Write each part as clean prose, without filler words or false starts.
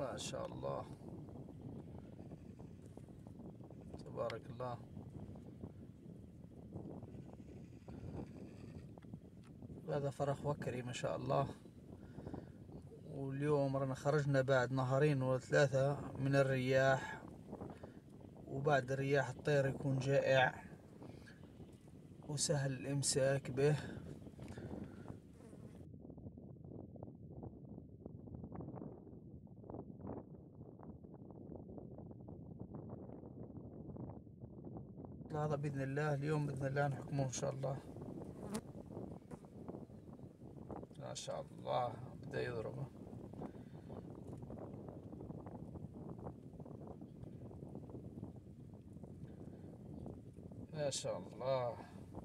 ما شاء الله، تبارك الله. هذا فرخ وكري ما شاء الله. واليوم رانا خرجنا بعد نهارين ولا ثلاثة من الرياح، وبعد الرياح الطير يكون جائع وسهل الإمساك به. هذا بإذن الله اليوم بإذن الله نحكمه إن شاء الله. ما شاء الله بدأ يضربه. ما شاء الله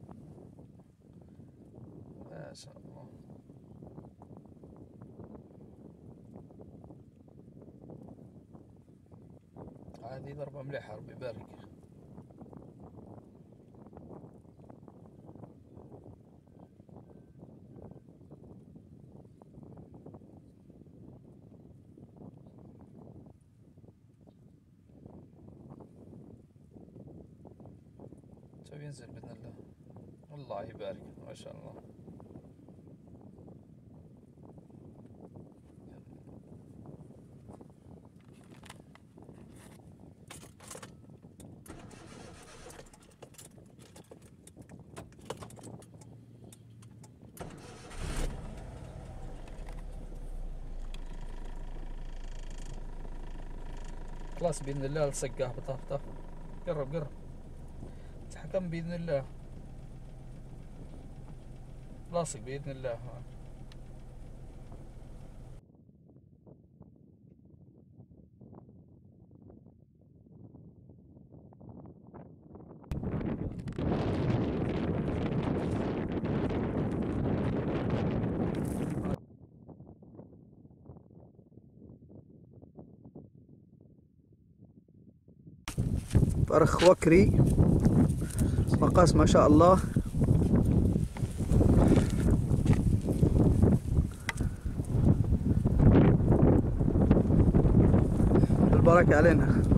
ما شاء الله. هذه ضربة مليحة ربي يبارك. شوف ينزل بإذن الله. الله يبارك ما شاء الله. خلاص بإذن الله لصقاه بطاقته. قرب قرب تحكم بإذن الله. لاصق بإذن الله. فرخ وكري مقاس ما شاء الله. البركة علينا.